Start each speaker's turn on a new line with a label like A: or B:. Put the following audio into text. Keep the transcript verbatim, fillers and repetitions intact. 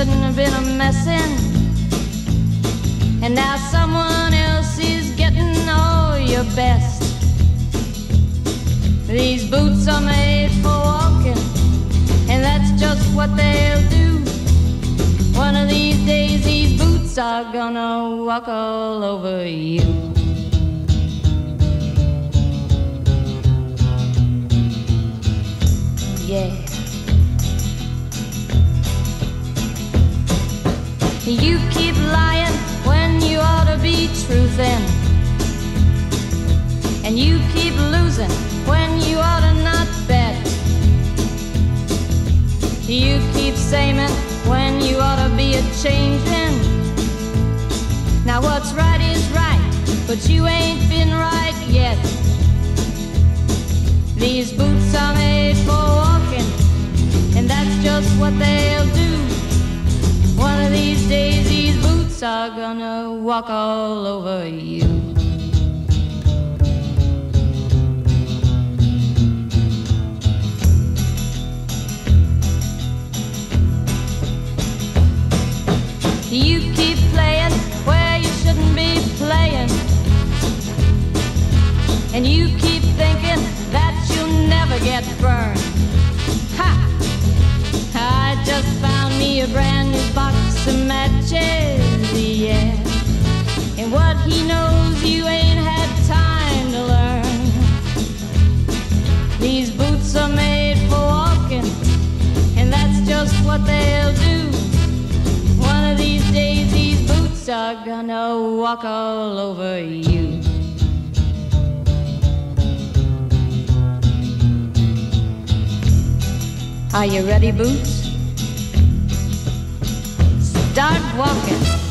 A: shouldn't have been a messin', and now someone else is getting all your best. These boots are made for walking, and that's just what they'll do. One of these days these boots are gonna walk all over you. Yeah. You keep lying when you ought to be truthin', and you keep losing when you ought to not bet. You keep saying when you ought to be a changin'. Now what's right is right, but you ain't been right yet. These boots are made for walking, and that's just what they'll do. One of these days these boots are gonna walk all over you. You keep playing where you shouldn't be playing, and you keep thinking that you'll never get burned. Ha! I just found me a brand new box of matches, yeah. And what he knows you ain't had time to learn. These boots are made for walking, and that's just what they'll do. One of these days these boots are gonna walk all over you. Are you ready, Boots? Start walking.